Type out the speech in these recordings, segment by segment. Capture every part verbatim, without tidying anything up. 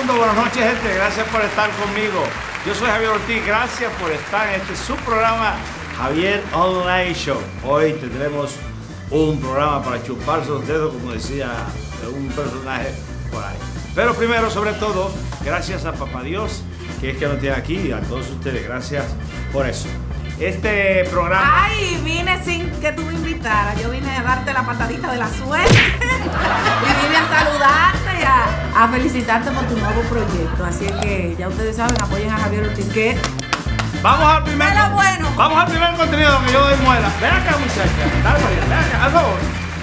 mundo, buenas noches, gente. Gracias por estar conmigo. Yo soy Javier Ortiz. Gracias por estar en este su programa Javier Online Show. Hoy tendremos un programa para chuparse los dedos, como decía un personaje por ahí. Pero primero, sobre todo, gracias a Papá Dios, que es que nos tiene aquí, y a todos ustedes. Gracias por eso. Este programa... Ay, vine sin que tú me invitaras. Yo vine a darte la patadita de la suerte. Y vine a saludarte y a, a felicitarte por tu nuevo proyecto. Así que ya ustedes saben, apoyen a Javier Ortiz, que... Vamos al primer... Pero bueno. Vamos al primer contenido que yo doy muela. Ven acá, muchacha. Dale, María, ven acá, al favor.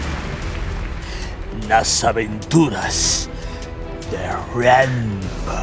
Las aventuras de Rambo.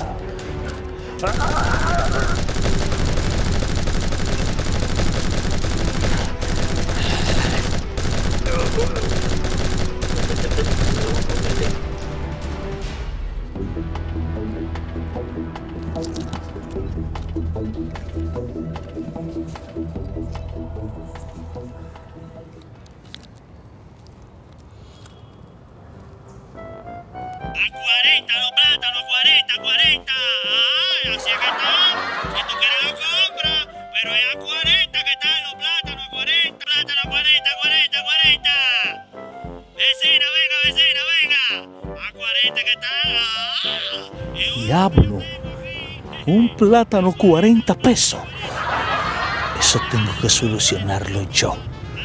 cuarenta los plátanos, cuarenta, cuarenta. Ay, así es que está. Si tú quieres lo compras, pero es a cuarenta que están los plátanos, cuarenta, plátanos, cuarenta, cuarenta, cuarenta. Vecina, venga, vecina, venga. A cuarenta que están. Ah, Diablo, un plátano cuarenta pesos. Eso tengo que solucionarlo yo.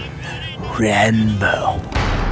Rambo.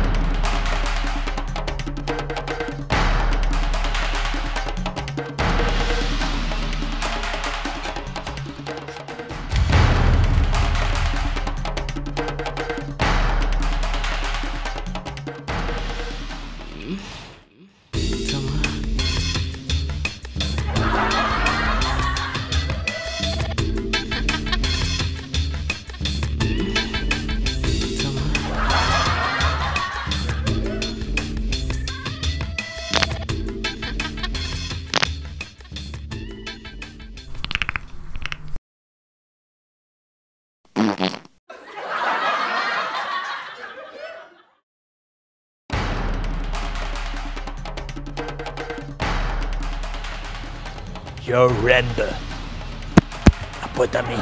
Yo, Rambo. Apuesta a mí.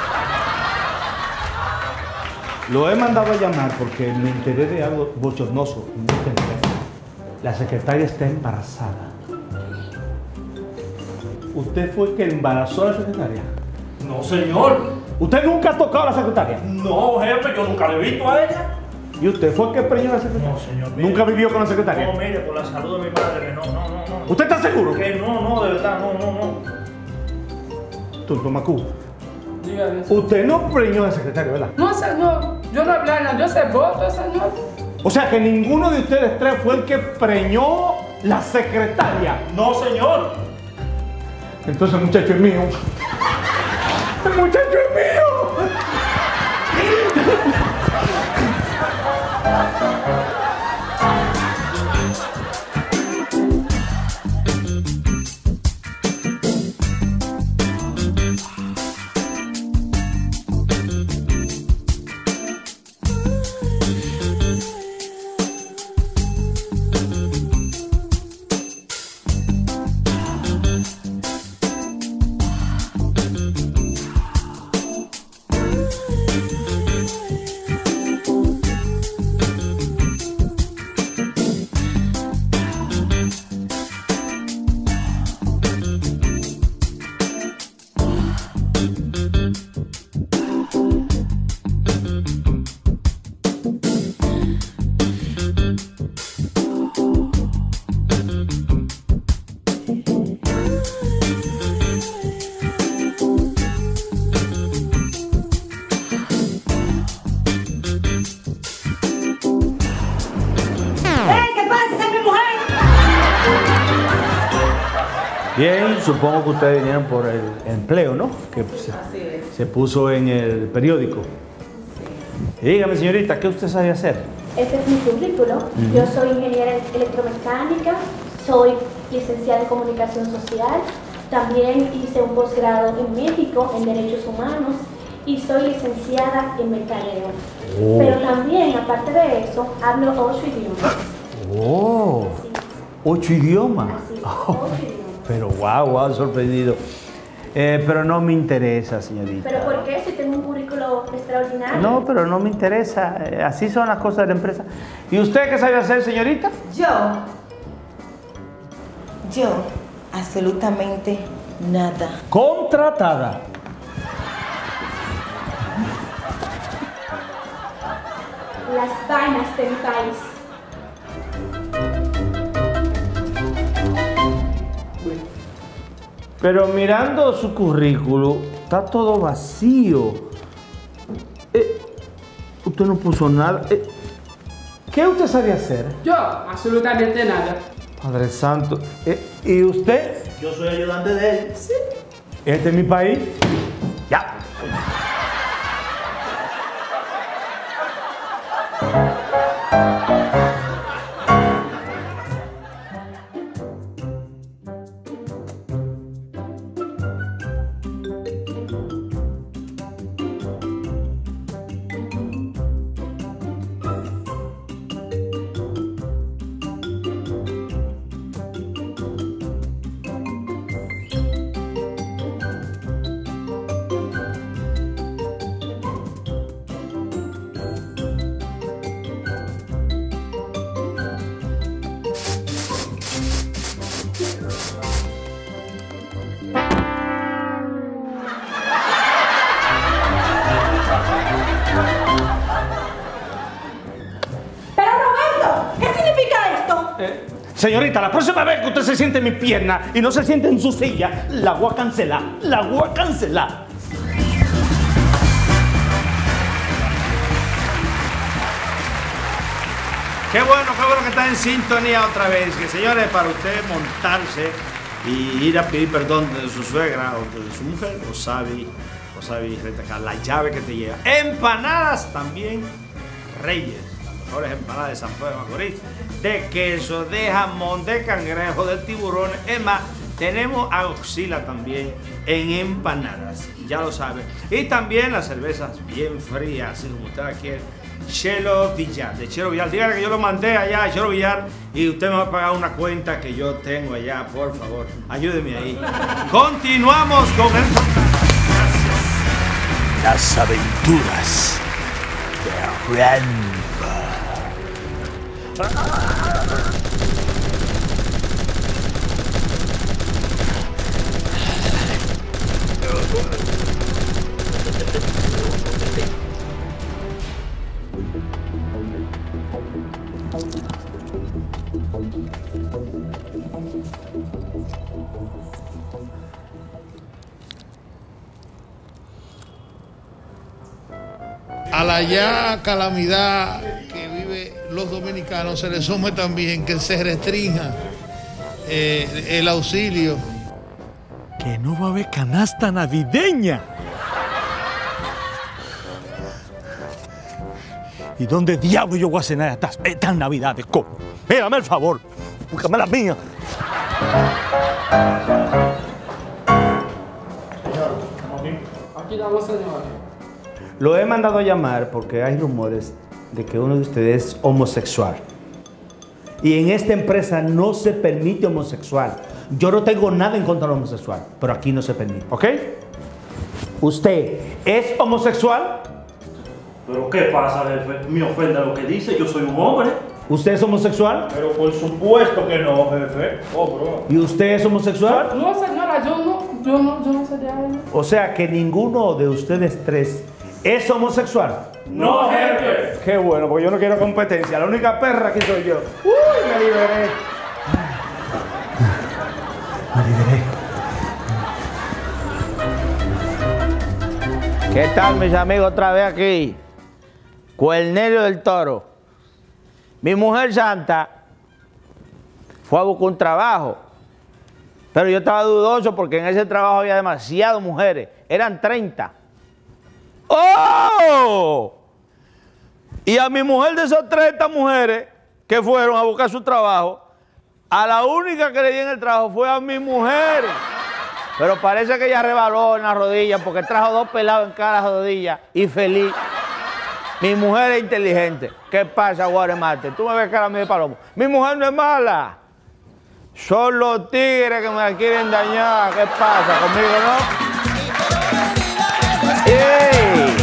Lo he mandado a llamar porque me enteré de algo bochornoso. La secretaria está embarazada. ¿Usted fue el que embarazó a la secretaria? No, señor. ¿Usted nunca ha tocado a la secretaria? No, jefe, yo nunca le he visto a ella. ¿Y usted fue el que preñó a la secretaria? No, señor. Mire, ¿Nunca vivió con la secretaria? No, mire, por la salud de mi madre, no, no, no, no. ¿Usted está seguro? Que no, no, de verdad, no, no, no. Tonto Macú. Dígame. Usted no preñó a la secretaria, ¿verdad? No, señor. Yo no hablé nada. Yo sé voto, señor. O sea que ninguno de ustedes tres fue el que preñó la secretaria. No, señor. Entonces el muchacho es mío. El muchacho es mío. Bien, supongo que ustedes vinieron por el empleo, ¿no? Que se, se puso en el periódico. Sí. Y dígame, señorita, ¿qué usted sabe hacer? Este es mi currículo. Uh-huh. Yo soy ingeniera electromecánica, soy licenciada en comunicación social, también hice un posgrado en México en Derechos Humanos y soy licenciada en mercadeo. Oh. Pero también, aparte de eso, hablo ocho idiomas. ¡Oh! Sí. ¿Ocho idiomas? Así, oh. ocho idiomas. Pero wow, wow, sorprendido. Eh, pero no me interesa, señorita. ¿Pero por qué? Si tengo un currículo extraordinario. No, pero no me interesa. Eh, así son las cosas de la empresa. ¿Y usted qué sabe hacer, señorita? Yo. Yo. Absolutamente nada. Contratada. Las vainas de mi país. Pero mirando su currículo, está todo vacío. Eh, usted no puso nada. Eh, ¿Qué usted sabe hacer? Yo, absolutamente nada. Padre Santo. Eh, ¿Y usted? Yo soy ayudante de él. Sí. ¿Este es mi país? Ya. Señorita, la próxima vez que usted se siente en mi pierna y no se siente en su silla, la voy a cancelar, la voy a cancelar. Qué bueno, qué bueno que está en sintonía otra vez. Que señores, para usted montarse y ir a pedir perdón de su suegra o de su mujer, o sabe, o sabe retacar la llave que te lleva. Empanadas también, Reyes. Mejores empanadas de San Pedro de Macorís, de queso, de jamón, de cangrejo, de tiburones. Es más, tenemos auxila también en empanadas, ya lo saben. Y también las cervezas bien frías, así como usted la quiere. Chelo Villar, de Chelo Villar. Dígale que yo lo mandé allá a Chelo Villar y usted me va a pagar una cuenta que yo tengo allá, por favor. Ayúdeme ahí. Continuamos con el... Gracias. Las aventuras de Rambo. A la ya calamidad que vive los dominicanos se les sume también que se restrinja eh, el auxilio. Que no va a haber canasta navideña. ¿Y dónde diablo yo voy a cenar estas, estas navidades? ¿Cómo? Mírame el favor, búscame las mías. Señor, estamos aquí. Aquí estamos, señor. Lo he mandado a llamar porque hay rumores de que uno de ustedes es homosexual. Y en esta empresa no se permite homosexual. Yo no tengo nada en contra del homosexual, pero aquí no se permite, ¿ok? ¿Usted es homosexual? ¿Pero qué pasa, jefe? Me ofende lo que dice, yo soy un hombre. ¿Usted es homosexual? Pero por supuesto que no, jefe. Oh, bro. ¿Y usted es homosexual? No, señora, yo no, yo no, yo no sé de algo. O sea que ninguno de ustedes tres es homosexual. No, jefe. Qué bueno, porque yo no quiero competencia. La única perra aquí soy yo. ¡Uy, me liberé! Me liberé. ¿Qué tal, mis amigos? Otra vez aquí. Cornelio del Toro. Mi mujer santa fue a buscar un trabajo, pero yo estaba dudoso porque en ese trabajo había demasiadas mujeres. Eran treinta. ¡Oh! Y a mi mujer de esas treinta mujeres que fueron a buscar su trabajo, a la única que le di en el trabajo fue a mi mujer. Pero parece que ella rebaló en la rodilla porque trajo dos pelados en cada rodilla y feliz. Mi mujer es inteligente. ¿Qué pasa, Guaremate? Tú me ves cara a mí de palomo. Mi mujer no es mala. Son los tigres que me quieren dañar. ¿Qué pasa conmigo, no? ¡Ey!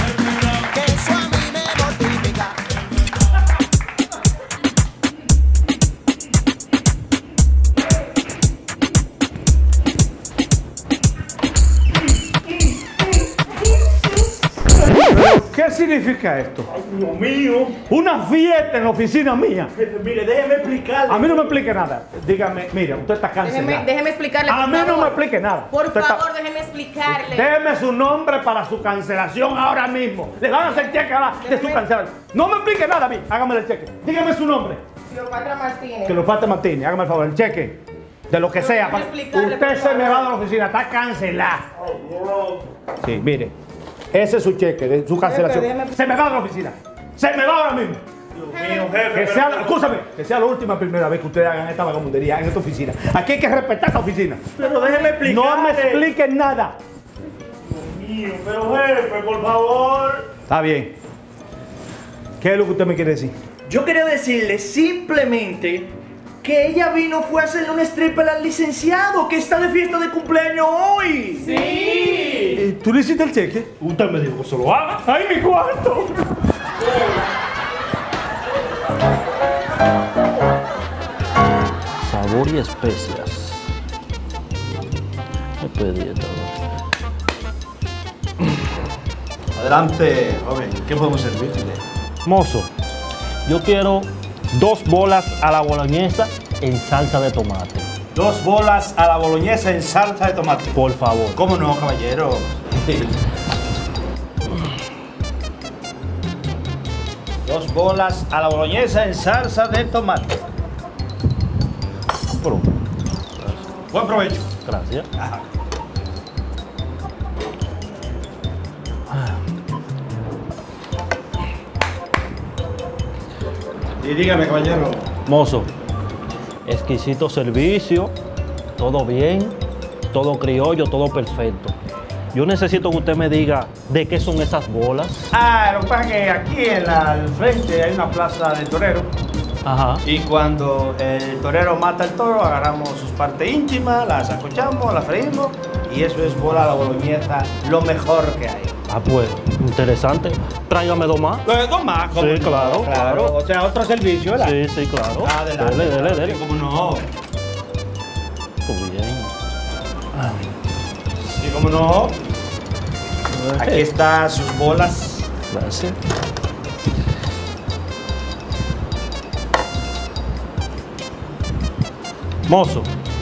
¿Qué significa esto? Ay, Dios mío. Una fiesta en la oficina mía. Jefe, mire, déjeme explicarle. A mí no me explique nada. Dígame, mira, usted está cancelado. Déjeme, déjeme explicarle, por A mí favor. no me explique nada. Por Usted favor, está- déjeme explicarle. Déjeme su nombre para su cancelación ahora mismo. Le van a hacer cheque ahora de su cancelación. No me explique nada a mí. Hágame el cheque. Dígame su nombre. Cleopatra Martínez. Que lo falta Martínez. Hágame el favor, el cheque. De lo que No, sea. déjeme pa- explicarle, Usted por se me favor. va de la oficina. Está cancelado. Sí, mire. Ese es su cheque de su cancelación. déjeme- Se me va de la oficina. Se me va ahora mismo. Dios mío, jefe. Que pero- sea, escúchame, que sea la última primera vez que ustedes hagan esta vagabundería en esta oficina. Aquí hay que respetar esta oficina. Pero déjeme explicarle. No me expliquen nada. Dios mío, pero jefe, por favor. Está bien. ¿Qué es lo que usted me quiere decir? Yo quería decirle simplemente que ella vino fue a hacerle un stripper al licenciado que está de fiesta de cumpleaños hoy. Eh, ¿Tú le hiciste el cheque? Usted me dijo que se lo haga. ¡Ay, mi cuarto! Sabor y especias. ¿Qué pedí esta vez? Adelante, joven. ¿Qué podemos servirle? Mozo, yo quiero dos bolas a la boloñesa en salsa de tomate. Dos bolas a la boloñesa en salsa de tomate. Por favor. ¿Cómo no, caballero? Dos bolas a la boloñesa en salsa de tomate. Pero, Buen provecho. gracias. Ajá. Y dígame, caballero. Mozo, exquisito servicio, todo bien, todo criollo, todo perfecto. Yo necesito que usted me diga de qué son esas bolas. Ah, lo que pasa es que aquí en la, al frente hay una plaza de torero. Ajá. Y cuando el torero mata al toro, agarramos sus partes íntimas, las sacochamos, las freímos y eso es bola a la boloñesa, lo mejor que hay. Ah, pues, interesante. Tráigame dos más. Eh, dos más, ¿cómo Sí, no? claro, claro. O sea, otro servicio, ¿verdad? Sí, sí, claro. Adelante. Dele, dele, dele. Sí, ¿cómo no? Pues bien. Sí, ¿cómo no? Aquí están sus bolas. Gracias. Mozo.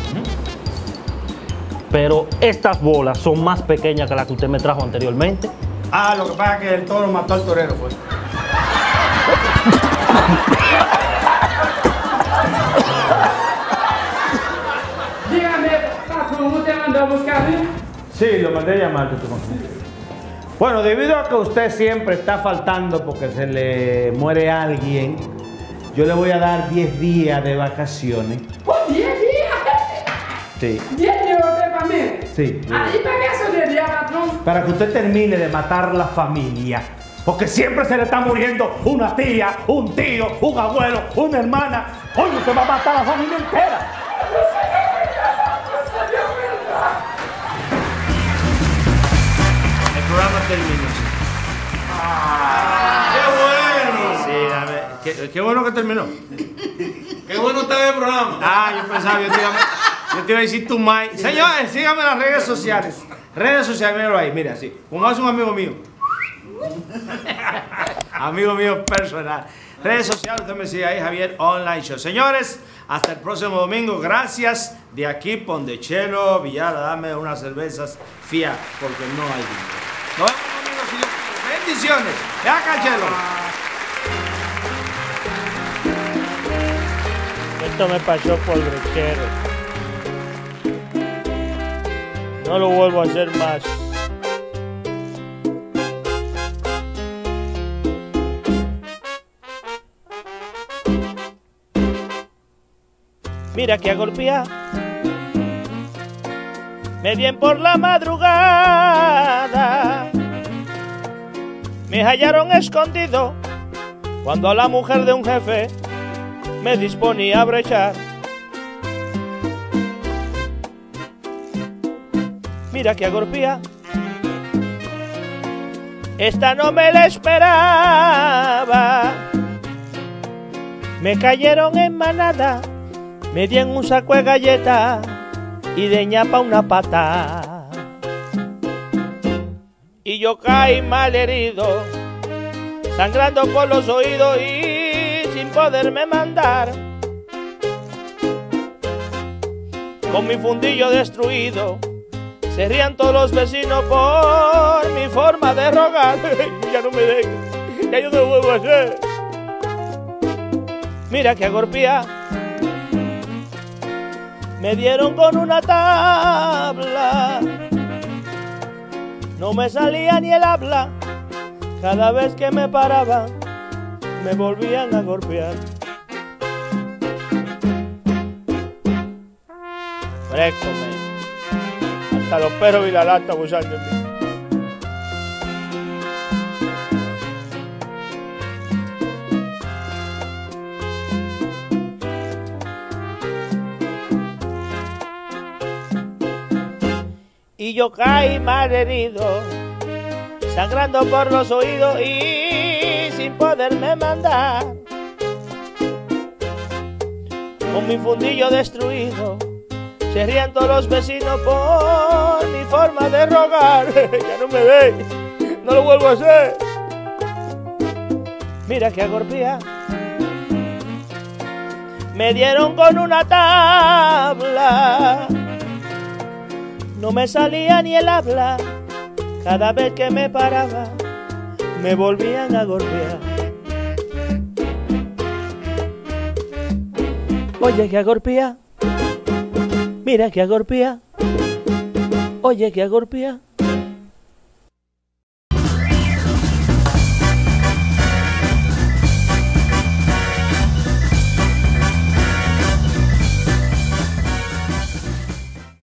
Pero estas bolas son más pequeñas que las que usted me trajo anteriormente. Ah, lo que pasa es que el toro mató al torero, pues. Dígame, patrón, ¿usted mandó a buscarme? Sí, lo mandé a llamarte tu compañero. Bueno, debido a que usted siempre está faltando porque se le muere alguien, yo le voy a dar diez días de vacaciones. ¡Oh, diez días! Sí, ¿diez días usted para mí? sí. Ah, ¿y para qué son diez días, patrón? Para que usted termine de matar la familia. Porque siempre se le está muriendo una tía, un tío, un abuelo, una hermana. Oye, usted va a matar a la familia entera. El programa terminó. ¡Qué bueno! Sí, a ver, qué, qué bueno que terminó. Qué bueno está el programa. Ah, yo pensaba, yo te iba, yo te iba a decir tu mai. Señores, síganme en las redes sociales. Redes sociales, míralo ahí, mira, así. Como hace un amigo mío. Amigo mío personal. Redes sociales, usted me sigue ahí, Javier Online Show. Señores, hasta el próximo domingo. Gracias. De aquí, Pondechelo, Villara, dame unas cervezas fía, porque no hay dinero. Nos vemos domingo, si Dios quiere. Bendiciones. Ve acá, Chelo. Esto me pasó por brochero. No lo vuelvo a hacer más. Mira que a golpear. Me bien por la madrugada. Me hallaron escondido cuando la mujer de un jefe me disponía a brechar. Mira que agorpía. Esta no me la esperaba. Me cayeron en manada, me di en un saco de galletas y de ñapa una pata. Y yo caí mal herido, sangrando por los oídos y sin poderme mandar. Con mi fundillo destruido, se rían todos los vecinos por mi forma de rogar. Ya no me dejen, ya yo no lo vuelvo a hacer. Mira que agorpía. Me dieron con una tabla, no me salía ni el habla. Cada vez que me paraban, me volvían a golpear. Fresco, man. Hasta los perros y la lata abusan de mí. Y yo caí mal herido, sangrando por los oídos y sin poderme mandar. Con mi fundillo destruido, se rían todos los vecinos por mi forma de rogar. Ya no me ve, no lo vuelvo a hacer. Mira que agorpía. Me dieron con una tabla, no me salía ni el habla. Cada vez que me paraba, me volvían a golpear. Oye, que agorpía. Mira que agorpía. Oye, que agorpía.